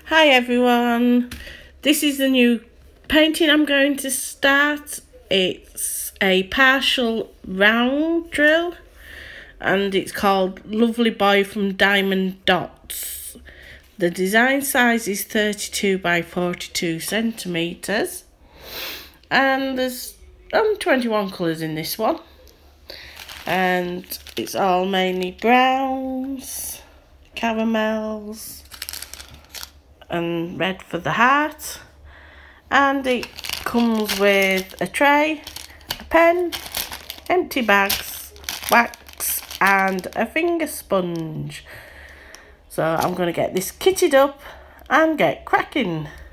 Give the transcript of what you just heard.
Hi everyone, this is the new painting I'm going to start. It's a partial round drill and it's called Lovely Boy from Diamond Dots. The design size is 32 by 42 centimetres and there's 21 colours in this one, and it's all mainly browns, caramels and red for the heart. And it comes with a tray, a pen, empty bags, wax and a finger sponge. So I'm going to get this kitted up and get cracking.